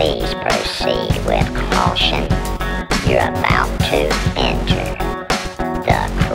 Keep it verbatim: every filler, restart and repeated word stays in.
Please proceed with caution. You're about to enter the